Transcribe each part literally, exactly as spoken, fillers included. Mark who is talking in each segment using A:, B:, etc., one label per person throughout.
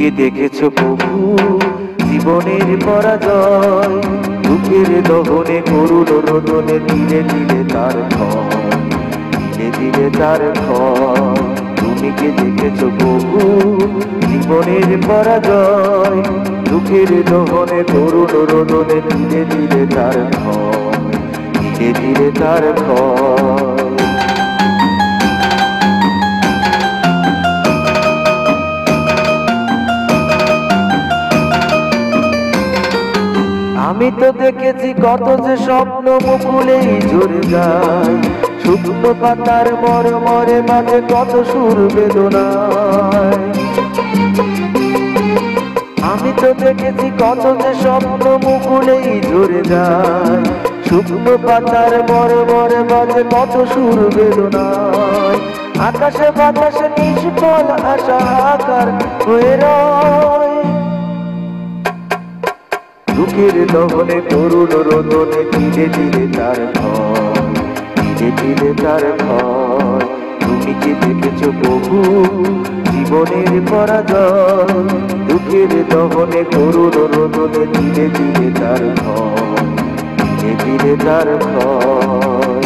A: কি দেখেছো প্রভু জীবনের পরাজয়, দুঃখের দহনে করুণ রোদনে ধীরে ধীরে তার ক্ষয়, ধীরে ধীরে তার ক্ষয়। তুমি কি দেখেছো প্রভু জীবনের পরাজয়, দুঃখের দহনে করুণ রোদনে ধীরে ধীরে তার ক্ষয়, ধীরে ধীরে তার ক্ষয়। আমি তো দেখেছি কত যে স্বপ্ন মুকুলেই ঝরে যায়, শুকনো পাতার মরে মরে মাঝে কত সুর বেদনায়। আমি তো দেখেছি কত যে স্বপ্ন মুকুলেই ঝরে যায়, শুকনো পাতার মরে মরে মাঝে কত সুর বেদনায়। আকাশে বাতাসে নিষ্ফল আশা আকার হয়ে রয়, দুঃখের দহনে করুণ রোদনে ধীরে ধীরে তার ক্ষয়, ধীরে ধীরে তার ক্ষয়। তুমি কি দেখেছো প্রভু জীবনের পরাজয়, দুঃখের দহনে করুণ রোদনে ধীরে ধীরে তার ক্ষয়, ধীরে ধীরে তার ক্ষয়।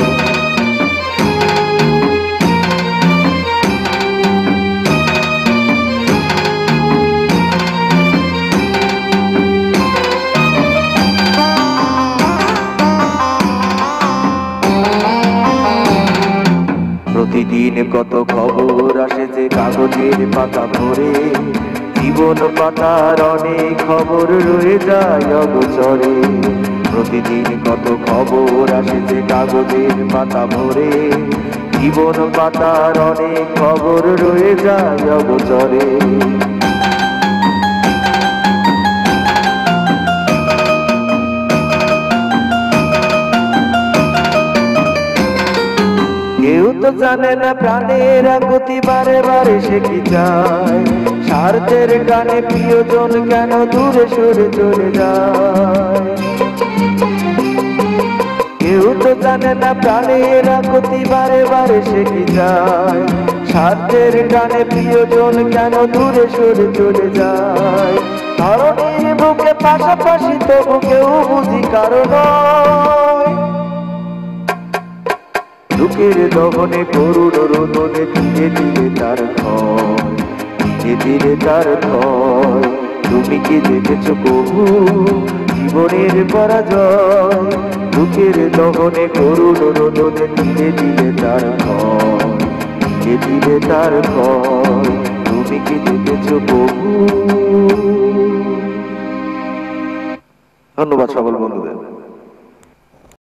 A: প্রতিদিন কত খবর আসে যে কাগজের পাতা ভরে, জীবন পাতার অনেক খবর রয়ে যায় অগোচরে। প্রতিদিন কত খবর আসে যে কাগজের পাতা ভরে, জীবন পাতার অনেক খবর রয়ে যায় অগোচরে। কেউ তো জানে না প্রাণের গতি বারে বারে সে কি চায়, স্বার্থের গানে প্রিয়জন কেন দূরে সরে চলে যায়। কেউ তো জানে না প্রাণের গতি বারে বারে সে কি চায়, স্বার্থের গানে প্রিয়জন কেন দূরে সরে চলে যায়। ধরণীর বুকে পাশাপাশি তবু কেউ বুঝি কারণ, দুঃখের দহনে করুণ রোদনে ধীরে ধীরে তার ক্ষয়, ধীরে ধীরে তার ক্ষয়। তুমি কি দেখেছো প্রভু জীবনের পরাজয়, দুঃখের দহনে করুণ রোদনে ধীরে ধীরে তার ক্ষয়, ধীরে ধীরে তার ক্ষয়। তুমি কি দেখেছো প্রভু। ধন্যবাদ সকল বন্ধুদের।